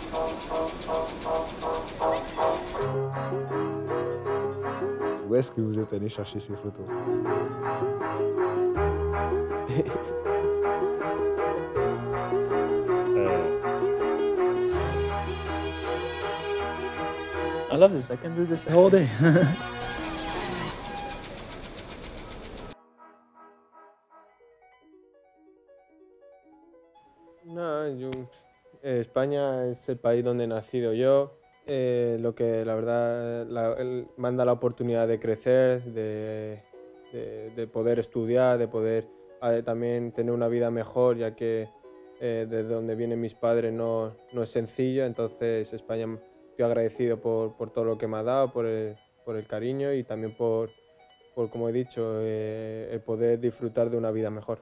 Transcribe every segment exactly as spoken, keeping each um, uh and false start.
Où est-ce que vous êtes allé chercher ces photos? Uh, I love this. I can do this the whole day. No, yo, eh, España es el país donde he nacido yo, eh, lo que la verdad la- el- manda la oportunidad de crecer, de, de- de poder estudiar, de poder eh, también tener una vida mejor, ya que eh, desde donde vienen mis padres no, no es sencillo. Entonces España, estoy agradecido por, por todo lo que me ha dado, por el, por el cariño y también por, por como he dicho, eh, el poder disfrutar de una vida mejor.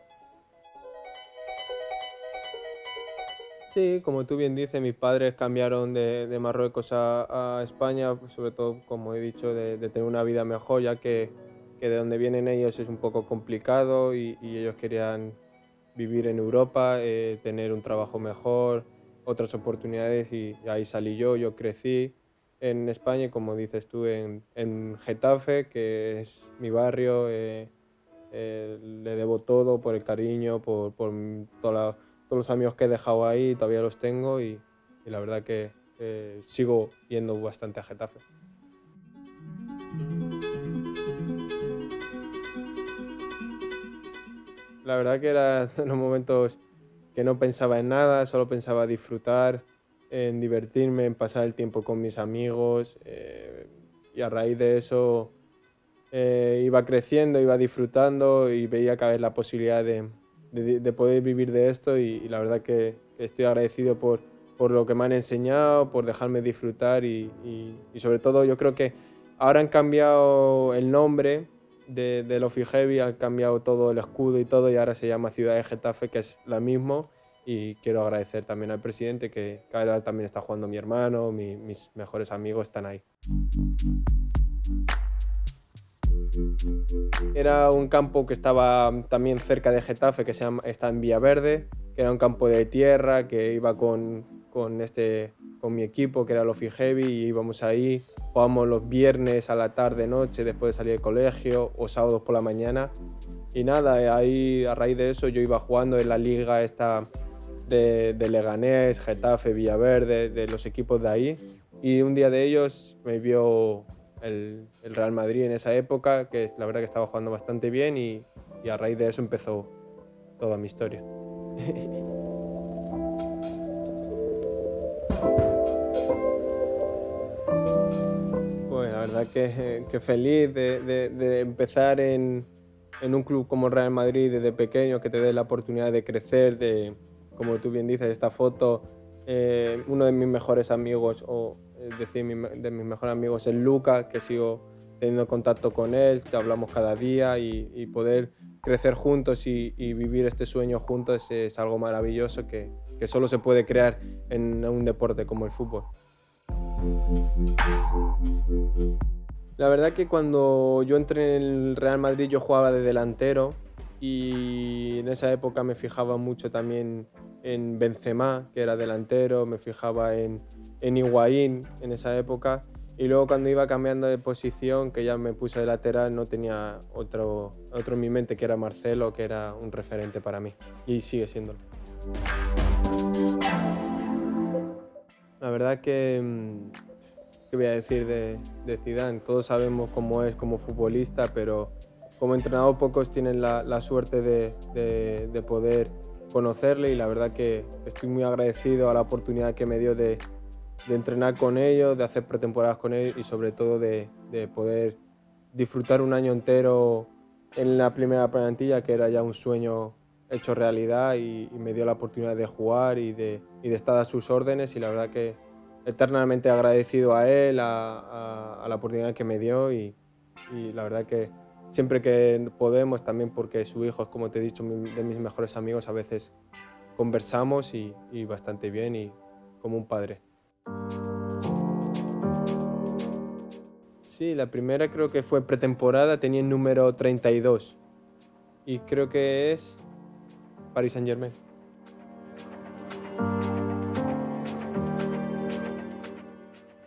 Sí, como tú bien dices, mis padres cambiaron de, de Marruecos a, a España, pues sobre todo, como he dicho, de, de tener una vida mejor, ya que, que de donde vienen ellos es un poco complicado y, y ellos querían vivir en Europa, eh, tener un trabajo mejor, otras oportunidades y ahí salí yo, yo crecí en España y como dices tú, en, en Getafe, que es mi barrio, eh, eh, le debo todo por el cariño, por, por toda la- todos los amigos que he dejado ahí, todavía los tengo y, y la verdad que eh, sigo yendo bastante a Getafe. La verdad que eran unos momentos que no pensaba en nada, solo pensaba disfrutar, en divertirme, en pasar el tiempo con mis amigos eh, y a raíz de eso eh, iba creciendo, iba disfrutando y veía cada vez la posibilidad de, de- de poder vivir de esto y, y la verdad que, que estoy agradecido por, por lo que me han enseñado, por dejarme disfrutar y, y- y sobre todo yo creo que ahora han cambiado el nombre de, de Lofi Heavy, han cambiado todo el escudo y todo y ahora se llama Ciudad de Getafe, que es la misma. Y quiero agradecer también al presidente, que que ahora también está jugando mi hermano, mi- mis mejores amigos están ahí. Era un campo que estaba también cerca de Getafe, que se llama, está en Villaverde, que era un campo de tierra, que iba con, con, este, con mi equipo, que era Lofi Heavy, y íbamos ahí, jugábamos los viernes a la tarde, noche, después de salir del colegio, o sábados por la mañana. Y nada, ahí a raíz de eso yo iba jugando en la liga esta de, de Leganés, Getafe, Villaverde, de los equipos de ahí. Y un día de ellos me vio el, el Real Madrid en esa época, que la verdad que estaba jugando bastante bien y, y a raíz de eso empezó toda mi historia. Pues la verdad que, que feliz de, de- de empezar en, en un club como el Real Madrid desde pequeño, que te dé la oportunidad de crecer, de, como tú bien dices, esta foto, eh, uno de mis mejores amigos, o es decir, mi- de mis mejores amigos es Luca, que sigo teniendo contacto con él, que hablamos cada día y, y poder crecer juntos y, y vivir este sueño juntos es algo maravilloso que, que solo se puede crear en un deporte como el fútbol. La verdad que cuando yo entré en el Real Madrid yo jugaba de delantero y en esa época me fijaba mucho también en Benzema, que era delantero, me fijaba en, en Higuaín en esa época y luego cuando iba cambiando de posición, que ya me puse de lateral, no tenía otro, otro en mi mente que era Marcelo, que era un referente para mí y sigue siéndolo. La verdad que, mm, ¿qué voy a decir de, de Zidane? Todos sabemos cómo es como futbolista, pero como entrenador pocos tienen la, la suerte de, de- de poder conocerle y la verdad que estoy muy agradecido a la oportunidad que me dio de, de entrenar con ellos, de hacer pretemporadas con ellos y sobre todo de, de poder disfrutar un año entero en la primera plantilla, que era ya un sueño hecho realidad y, y me dio la oportunidad de jugar y de, y de estar a sus órdenes y la verdad que eternamente agradecido a él, a, a- a la oportunidad que me dio y, y la verdad que siempre que podemos, también porque su hijo es, como te he dicho, mi- de mis mejores amigos, a veces conversamos y, y bastante bien y como un padre. Sí, la primera creo que fue pretemporada, tenía el número treinta y dos y creo que es Paris Saint-Germain.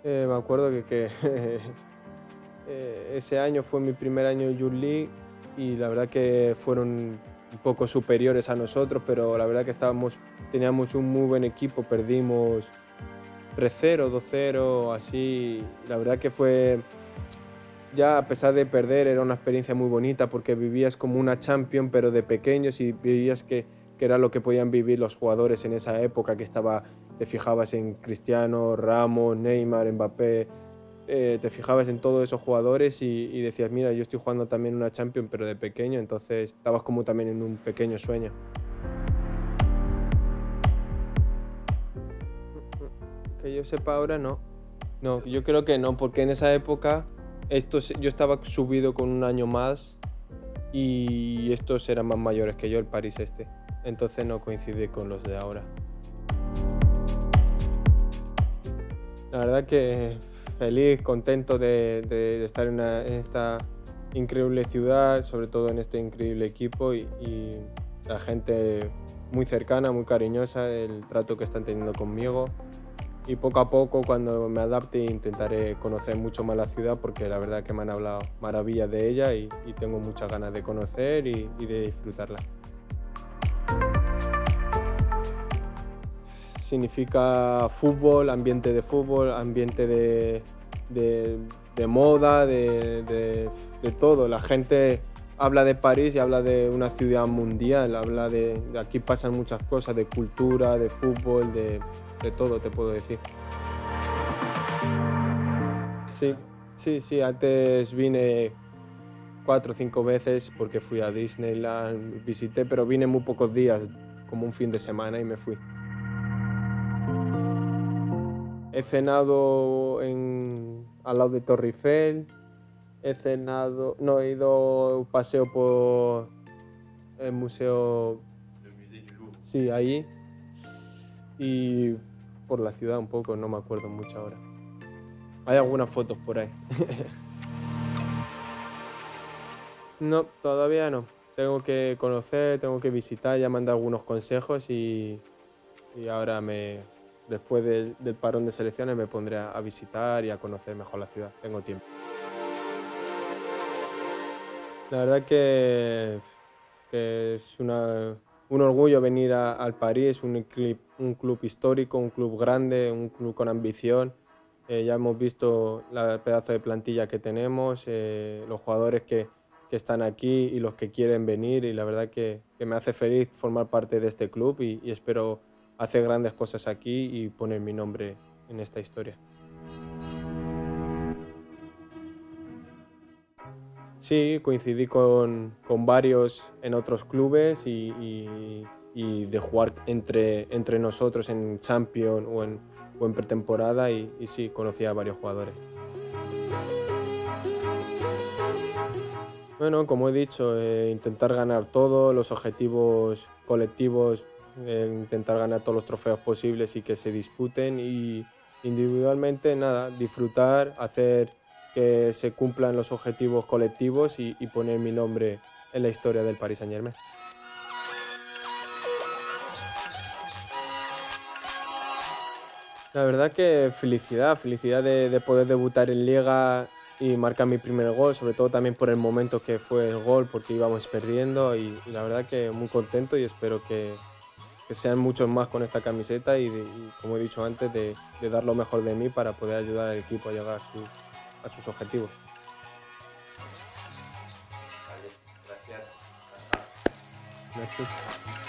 Eh, me acuerdo que, que eh, ese año fue mi primer año en Youth League y la verdad que fueron un poco superiores a nosotros, pero la verdad que estábamos, teníamos un muy buen equipo, perdimos tres cero, dos cero, así. La verdad que fue, ya a pesar de perder, era una experiencia muy bonita porque vivías como una Champions, pero de pequeños, y vivías que, que era lo que podían vivir los jugadores en esa época, que estaba, te fijabas en Cristiano, Ramos, Neymar, Mbappé, eh, te fijabas en todos esos jugadores y, y decías, mira, yo estoy jugando también una Champions, pero de pequeño, entonces estabas como también en un pequeño sueño. Que yo sepa ahora, no. No, yo creo que no, porque en esa época estos, yo estaba subido con un año más y estos eran más mayores que yo, el París este. Entonces no coincide con los de ahora. La verdad que feliz, contento de, de, de estar en, una, en esta increíble ciudad, sobre todo en este increíble equipo y, y la gente muy cercana, muy cariñosa, el trato que están teniendo conmigo. Y poco a poco, cuando me adapte, intentaré conocer mucho más la ciudad porque la verdad que me han hablado maravillas de ella y, y tengo muchas ganas de conocer y, y de disfrutarla. Significa fútbol, ambiente de fútbol, ambiente de, de, de moda, de, de, de todo. La gente habla de París y habla de una ciudad mundial, habla de, de aquí pasan muchas cosas, de cultura, de fútbol, de, de todo, te puedo decir. Sí, sí, sí, antes vine cuatro o cinco veces porque fui a Disneyland, visité, pero vine muy pocos días, como un fin de semana y me fui. He cenado en, al lado de Torre Eiffel, he cenado, no, he ido un paseo por el museo. El musée du Louvre. Sí, ahí. Y por la ciudad un poco, no me acuerdo mucho ahora. Hay algunas fotos por ahí. No, todavía no. Tengo que conocer, tengo que visitar, ya me han dado algunos consejos y, y ahora me, después del, del parón de selecciones me pondré a, a visitar y a conocer mejor la ciudad. Tengo tiempo. La verdad que, que es una, un orgullo venir a, al París, un club, un club histórico, un club grande, un club con ambición. Eh, ya hemos visto el pedazo de plantilla que tenemos, eh, los jugadores que, que están aquí y los que quieren venir, y la verdad que, que me hace feliz formar parte de este club y, y espero hacer grandes cosas aquí y poner mi nombre en esta historia. Sí, coincidí con, con varios en otros clubes y, y, y de jugar entre, entre nosotros en Champions o en, o en pretemporada y, y sí, conocí a varios jugadores. Bueno, como he dicho, eh, intentar ganar todo, los objetivos colectivos, eh, intentar ganar todos los trofeos posibles y que se disputen, y individualmente nada, disfrutar, hacer que se cumplan los objetivos colectivos y, y poner mi nombre en la historia del Paris Saint-Germain. La verdad que felicidad, felicidad de, de poder debutar en Liga y marcar mi primer gol, sobre todo también por el momento que fue el gol, porque íbamos perdiendo y, y la verdad que muy contento y espero que, que sean muchos más con esta camiseta y, de, y como he dicho antes, de, de dar lo mejor de mí para poder ayudar al equipo a llegar a, su, a sus objetivos. Vale, gracias. Merci.